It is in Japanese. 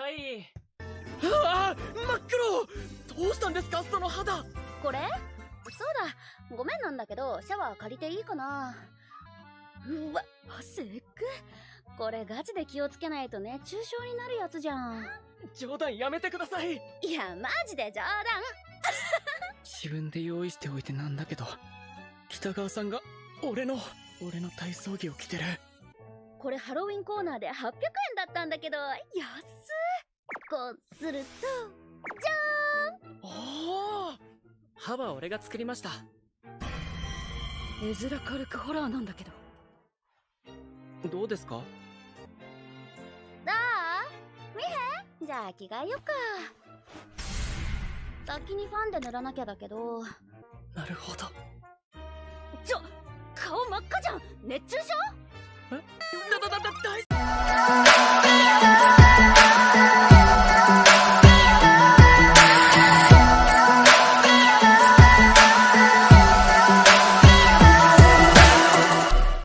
さい。うわー、真っ黒。どうしたんですか、その肌。 これ？そうだ、ごめんなんだけどシャワー借りていいかな。うわ、せっく。これガチで気をつけないと熱中症になるやつじゃん。 冗談やめてください。 いやマジで冗談。 自分で用意しておいてなんだけど、北川さんが俺の体操着を着てる。 これハロウィンコーナーで800円だったんだけど安っ。こうするとじゃーん。 おお、歯は俺が作りました。 絵面軽くホラーなんだけど。 どうですか？ どう？見へん？じゃあ着替えよっか。先にファンで塗らなきゃだけど。 なるほど。 顔真っ赤じゃん。熱中症？ え？大丈